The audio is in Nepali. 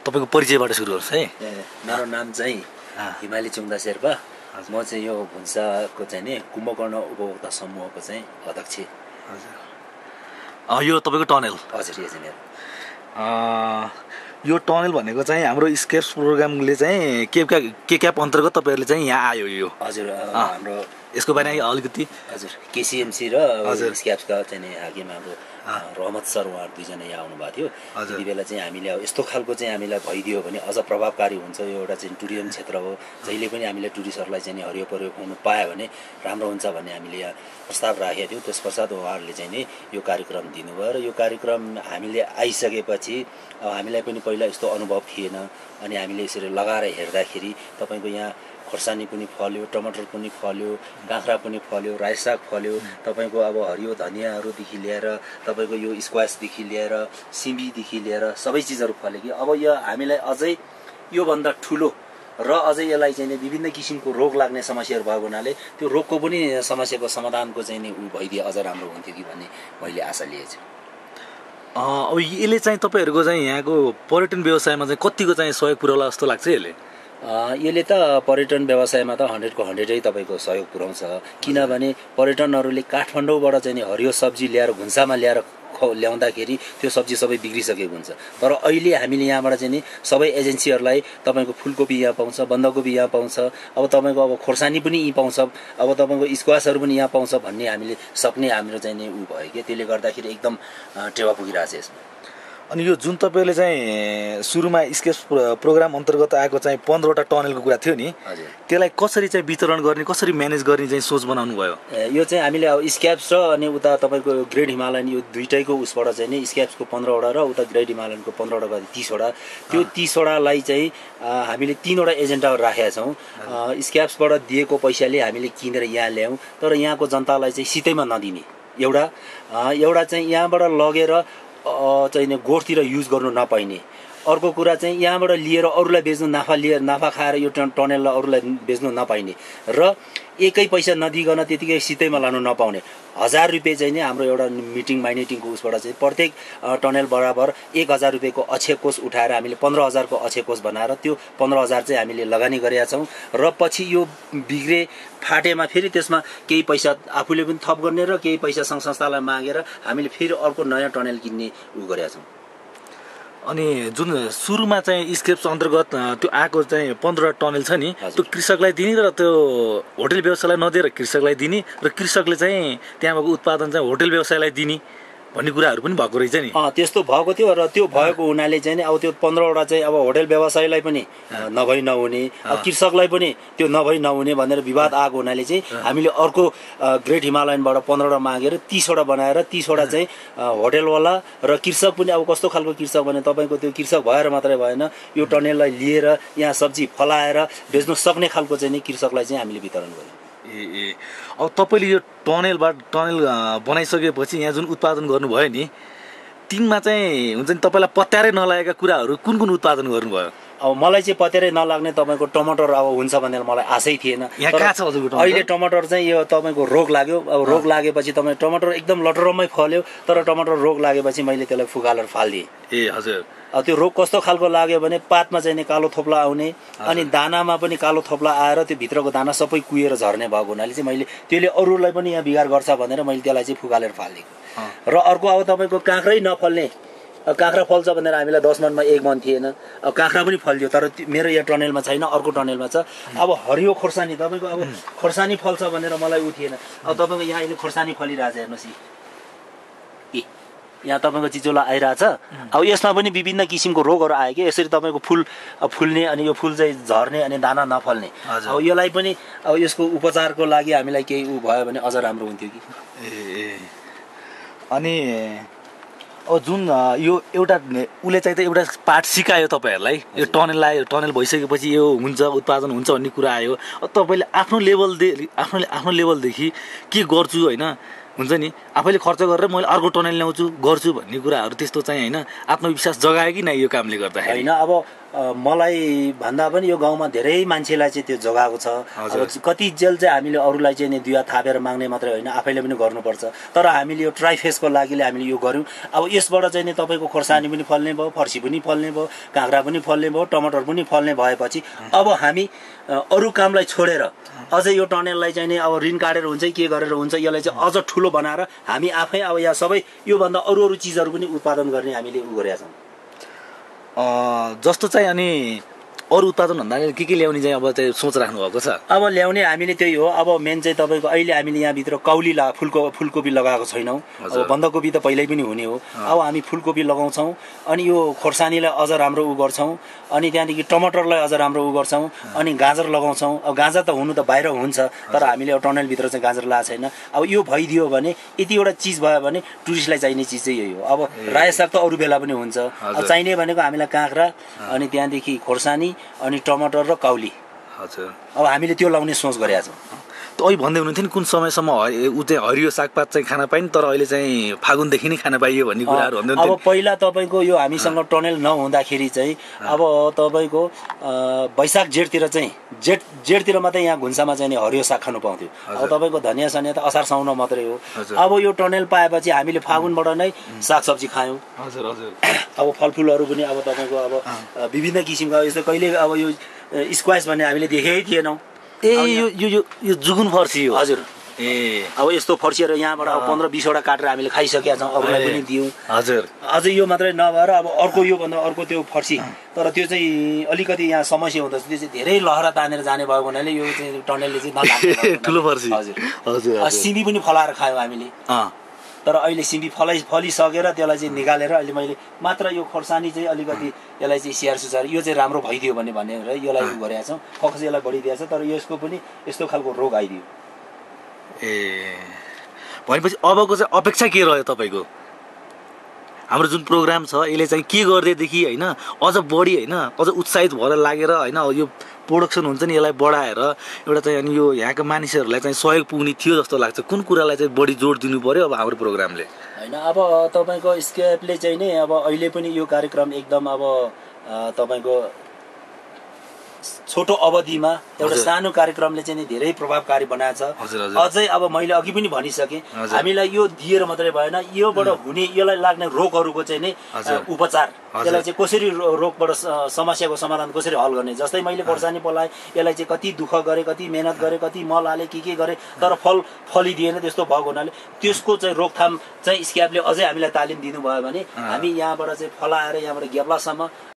तपाईँको परिचयबाट सुरु गर्छ है। मेरो नाम चाहिँ हिमाली चुङदा शेर्पा। म चाहिँ यो भुन्साको चाहिँ नि कुम्भकर्ण उपभोक्ता समूहको चाहिँ अध्यक्ष। हजुर, यो तपाईँको टनेल? हजुर, यो चाहिँ मेरो। यो टनेल भनेको चाहिँ हाम्रो स्केप्स प्रोग्रामले चाहिँ केक्याप अन्तर्गत तपाईँहरूले चाहिँ यहाँ आयो यो? हजुर, हाम्रो यसको बारेमा अलिकति। हजुर, केसिएमसी र स्क्याप्सका चाहिँ नि हाकिम हाम्रो रहमत सर उहाँहरू दुईजना यहाँ आउनुभएको थियो। त्यति बेला चाहिँ हामीले अब यस्तो खालको चाहिँ हामीलाई भइदियो भने अझ प्रभावकारी हुन्छ। यो एउटा चाहिँ टुरिज्म क्षेत्र हो, जहिले पनि हामीले टुरिस्टहरूलाई चाहिँ हरियो परियो खुवाउनु पायो भने राम्रो हुन्छ भन्ने हामीले यहाँ प्रस्ताव राखेका थियौँ। त्यस पश्चात उहाँहरूले चाहिँ नि यो कार्यक्रम दिनुभयो र यो कार्यक्रम हामीले आइसकेपछि हामीलाई पनि पहिला यस्तो अनुभव थिएन। अनि हामीले यसरी लगाएर हेर्दाखेरि तपाईँको यहाँ खोर्सानी पनि फल्यो, टमाटर पनि फल्यो, काँक्रा पनि फल्यो, रायो साग फल्यो, तपाईँको अब हरियो धनियाँहरूदेखि लिएर तपाईँको यो स्क्वासदेखि लिएर सिमीदेखि लिएर सबै चिजहरू फल्यो कि अब यो हामीलाई अझै योभन्दा ठुलो र अझै यसलाई चाहिँ विभिन्न किसिमको रोग लाग्ने समस्याहरू भएको हुनाले त्यो रोगको पनि समस्याको समाधानको चाहिँ नि भइदिए अझ राम्रो हुन्थ्यो कि भन्ने मैले आशा लिएछु। अब यसले चाहिँ तपाईँहरूको चाहिँ यहाँको पर्यटन व्यवसायमा चाहिँ कतिको चाहिँ सहयोग पुर्याउला जस्तो लाग्छ यसले? यसले त पर्यटन व्यवसायमा त 100 को 100 तपाईँको सहयोग पुर्याउँछ। किनभने पर्यटनहरूले काठमाडौँबाट चाहिँ हरियो सब्जी ल्याएर भुन्सामा ल्याउँदाखेरि त्यो सब्जी सबै बिग्रिसकेको हुन्छ। तर अहिले हामीले यहाँबाट चाहिँ नि सबै एजेन्सीहरूलाई तपाईँको फुलकोपी यहाँ पाउँछ, बन्दाकोपी यहाँ पाउँछ, अब तपाईँको अब खोर्सानी पनि यहीँ पाउँछ, अब तपाईँको स्क्वासहरू पनि यहाँ पाउँछ भन्ने हामीले सक्ने हाम्रो चाहिँ नि भयो कि त्यसले गर्दाखेरि एकदम टेवा पुगिरहेछ यसमा। अनि यो जुन तपाईँले चाहिँ सुरुमा स्केप्स प्रोग्राम अन्तर्गत आएको चाहिँ 15वटा टनलको कुरा थियो नि, त्यसलाई कसरी चाहिँ वितरण गर्ने, कसरी म्यानेज गर्ने चाहिँ सोच बनाउनु भयो? यो चाहिँ हामीले अब स्क्याप्स र अनि उता तपाईँको ग्रेट हिमालयन यो दुइटैको उसबाट चाहिँ नि स्क्याप्सको 15वटा र उता ग्रेट हिमालयनको 15वटा गरी 30वटा, त्यो 30वटालाई चाहिँ हामीले 3वटा एजेन्डाहरू राखेका छौँ। स्क्याप्सबाट दिएको पैसाले हामीले किनेर यहाँ ल्यायौँ, तर यहाँको जनतालाई चाहिँ सितैमा नदिने एउटा चाहिँ यहाँबाट लगेर चाहिँ गोठतिर युज गर्नु नपाइने। अर्को कुरा चाहिँ यहाँबाट लिएर अरूलाई बेच्नु, नाफा खाएर यो टनेललाई अरूलाई बेच्नु नपाइने र एकै पैसा नदिकन त्यतिकै सितैमा लानु नपाउने। 1000 रुपियाँ चाहिँ नि हाम्रो एउटा माइनेटिङको उसबाट चाहिँ प्रत्येक टनेल बराबर 1000 रुपियाँको अक्षय कोष उठाएर हामीले 15000 को अक्षय कोष बनाएर त्यो 15000 चाहिँ हामीले लगानी गरेका छौँ। र पछि यो बिग्रे फाटेमा फेरि त्यसमा केही पैसा आफूले पनि थप गर्ने र केही पैसा सङ्घ संस्थालाई मागेर हामीले फेरि अर्को नयाँ टनेल किन्ने गरेका छौँ। अनि जुन सुरुमा चाहिँ स्केप्स अन्तर्गत त्यो आएको चाहिँ 15 टनेल छ नि, त्यो कृषकलाई दिने र त्यो होटल व्यवसायलाई नदिएर कृषकलाई दिने र कृषकले चाहिँ त्यहाँ भएको उत्पादन चाहिँ होटल व्यवसायलाई दिने भन्ने कुराहरू पनि भएको रहेछ नि। त्यस्तो भएको थियो र त्यो भएको हुनाले चाहिँ अब त्यो 15वटा चाहिँ अब होटल व्यवसायलाई पनि नभई नहुने, अब कृषकलाई पनि त्यो नभई नहुने भनेर विवाद आएको हुनाले चाहिँ हामीले अर्को ग्रेट हिमालयनबाट 15वटा मागेर 30वटा बनाएर 30वटा चाहिँ होटलवाला र कृषक पनि अब कस्तो खालको कृषक भने तपाईँको त्यो कृषक भएर मात्रै भएन, यो टनेललाई लिएर यहाँ सब्जी फलाएर बेच्नु सक्ने खालको चाहिँ नि कृषकलाई चाहिँ हामीले वितरण गर्यौँ। अब तपाईँले यो टनेल बनाइसकेपछि यहाँ जुन उत्पादन गर्नुभयो नि, तिनमा चाहिँ हुन्छ नि तपाईँलाई पत्यारै नलागेका कुराहरू कुन कुन उत्पादन गर्नुभयो? अब मलाई चाहिँ पत्यारै नलाग्ने तपाईँको टमाटर अब हुन्छ भनेर मलाई आशै थिएन। अहिले टमाटर चाहिँ यो तपाईँको रोग लाग्यो। अब रोग लागेपछि तपाईँ टमाटर एकदम लटरम्मै फल्यो, तर टमाटर रोग लागेपछि मैले त्यसलाई फुकालेर फालिदिएँ। हजुर। अब त्यो रोग कस्तो खालको लाग्यो भने पातमा चाहिँ कालो थोप्ला आउने, अनि दानामा पनि कालो थोप्ला आएर त्यो भित्रको दाना सबै कुहिएर झर्ने भएको हुनाले चाहिँ मैले त्यसले अरूलाई पनि यहाँ बिगार गर्छ भनेर मैले त्यसलाई चाहिँ फुकालेर फालिदिएको। र अर्को अब तपाईँको काँक्रै नफल्ने, काँक्रा फल्छ भनेर हामीलाई 10 मनमा 1 मन थिएन। अब काँक्रा पनि फल्यो, तर मेरो यहाँ टनेलमा छैन, अर्को टनेलमा छ। अब हरियो खोर्सानी तपाईँको अब खोर्सानी फल्छ भनेर मलाई ऊ थिएन। अब तपाईँको यहाँ अहिले खोर्सानी फलिरहेछ, हेर्नुहोस् यहाँ तपाईँको चिचोला आइरहेछ। अब यसमा पनि विभिन्न किसिमको रोगहरू आयो कि यसरी तपाईँको फुल्ने, अनि यो फुल चाहिँ झर्ने अनि दाना नफल्ने। अब यसलाई पनि अब यसको उपचारको लागि हामीलाई केही ऊ भयो भने अझ राम्रो हुन्थ्यो कि। अनि अब जुन यो एउटा उसले चाहिँ त एउटा पाठ सिकायो तपाईँहरूलाई, यो टनेल भइसकेपछि यो हुन्छ, उत्पादन हुन्छ भन्ने कुरा आयो। अब तपाईँले आफ्नो लेभलदेखि के गर्छु होइन, हुन्छ नि आफैले खर्च गरेर मैले अर्को टनल ल्याउँछु गर्छु भन्ने कुराहरू त्यस्तो चाहिँ होइन आत्मविश्वास जगायो कि नै यो कामले गर्दाखेरि होइन अब मलाई भन्दा पनि यो गाउँमा धेरै मान्छेलाई चाहिँ त्यो जगाएको छ अब कति जेल चाहिँ हामीले अरूलाई चाहिँ नि दुवा थापेर माग्ने मात्रै होइन आफैले पनि गर्नुपर्छ तर हामीले यो ट्राइफेसको लागि हामीले यो गर्यौँ अब यसबाट चाहिँ नि तपाईँको खोर्सानी पनि फल्ने भयो फर्सी पनि फल्ने भयो काँक्रा पनि फल्ने भयो टमाटर पनि फल्ने भएपछि अब हामी अरू कामलाई छोडेर अझै यो टनेललाई चाहिँ नि अब ऋण काटेर हुन्छ के गरेर हुन्छ यसलाई चाहिँ अझ ठुलो बनाएर हामी आफै अब यहाँ सबै योभन्दा अरू चिजहरू पनि उत्पादन गर्ने हामीले उ गरेका छौँ जस्तो चाहिँ अनि अरू उत्पादन भन्दा के ल्याउने चाहिँ अब चाहिँ सोच राख्नु भएको छ अब ल्याउने हामीले त्यही हो अब मेन चाहिँ तपाईँको अहिले हामीले यहाँभित्र कौली फुलकोपी लगाएको छैनौँ अब बन्दाकोपी त पहिल्यै पनि हुने हो अब हामी फुलकोपी लगाउँछौँ अनि यो खोर्सानीलाई अझ राम्रो उ गर्छौँ अनि त्यहाँदेखि टमाटरलाई अझ राम्रो उ गर्छौँ अनि गाजर लगाउँछौँ अब गाजर त हुनु त बाहिर हुन्छ तर हामीले अब टनलभित्र चाहिँ गाजर लगाएको छैन अब यो भइदियो भने यतिवटा चिज भयो भने टुरिस्टलाई चाहिने चिज चाहिँ यही हो अब रायो साग त अरू बेला पनि हुन्छ अब चाहिने भनेको हामीलाई काँक्रा अनि त्यहाँदेखि खोर्सानी अनि टमाटर र काउली हजुर अब हामीले त्यो लाउने सोच गरेका छौँ त अहिले भन्दै हुनुहुन्थ्यो नि कुन समयसम्म ऊ चाहिँ हरियो सागपात चाहिँ खान पाइन् तर अहिले चाहिँ फागुनदेखि नै खान पाइयो भन्ने कुराहरू भन्दै अब पहिला तपाईँको यो हामीसँग टनल नहुँदाखेरि चाहिँ अब तपाईँको वैशाख जेठतिर चाहिँ जेठतिर मात्रै यहाँ घुन्सामा चाहिँ नि हरियो साग खानु पाउँथ्यो अब तपाईँको धनियाँ सनियाँ त असार साउन मात्रै हो अब यो टनल पाएपछि हामीले फागुनबाट नै सागसब्जी खायौँ हजुर हजुर अब फलफुलहरू पनि अब तपाईँको अब विभिन्न किसिमका यस्तो कहिले अब यो स्क्वास भन्ने हामीले देखेकै थिएनौँ ए यो जुगुन फर्सी हो हजुर ए अब यस्तो फर्सीहरू यहाँबाट अब 15-20वटा काटेर हामीले खाइसकेका छौँ अरूलाई पनि दियौँ हजुर अझै यो मात्रै नभएर अब अर्को योभन्दा अर्को त्यो फर्सी तर त्यो चाहिँ अलिकति यहाँ समस्या हुँदछ त्यो चाहिँ धेरै लहरा तानेर जाने भएको हुनाले यो चाहिँ टनलले चाहिँ नलाग्ने ठुलो फर्सी हजुर हजुर सिमी पनि फलाएर खायौँ हामीले तर अहिले सिमी फलिसकेर त्यसलाई चाहिँ निकालेर अहिले मैले मात्र यो खोर्सानी चाहिँ अलिकति यसलाई चाहिँ स्याहार सुसार यो चाहिँ राम्रो भइदियो भनेर यसलाई उ गरेका छौँ फोकस यसलाई बढिदिएको छ तर यसको पनि यस्तो खालको रोग आइदियो ए भनेपछि अबको चाहिँ अपेक्षा के रह्यो तपाईँको हाम्रो जुन प्रोग्राम छ यसले चाहिँ के गर्दैदेखि होइन अझ बढी होइन अझ उत्साहित भएर लागेर होइन यो प्रोडक्सन हुन्छ नि यसलाई बढाएर एउटा चाहिँ अनि यो यहाँका मानिसहरूलाई चाहिँ सहयोग पुग्ने थियो जस्तो लाग्छ कुन कुरालाई चाहिँ बढी जोड दिनु पर्यो अब हाम्रो प्रोग्रामले होइन अब तपाईँको स्केपले चाहिँ नै अब अहिले पनि यो कार्यक्रम एकदम अब तपाईँको छोटो अवधिमा एउटा सानो कार्यक्रमले चाहिँ धेरै प्रभावकारी बनाएको छ अझै अब मैले अघि पनि भनिसकेँ हामीलाई यो दिएर मात्रै भएन योबाट हुने यसलाई लाग्ने रोगहरूको चाहिँ नि उपचार यसलाई चाहिँ कसरी रोगबाट समस्याको समाधान कसरी हल गर्ने जस्तै मैले खोर्सानी पलाएँ यसलाई चाहिँ कति दुःख गरेँ कति मेहनत गरेँ कति मल हालेँ के गरेँ तर फलिदिएन त्यस्तो भएको हुनाले त्यसको चाहिँ रोकथाम चाहिँ स्क्यापले अझै हामीलाई तालिम दिनुभयो भने हामी यहाँबाट चाहिँ फलाएर यहाँबाट गेब्लासम्म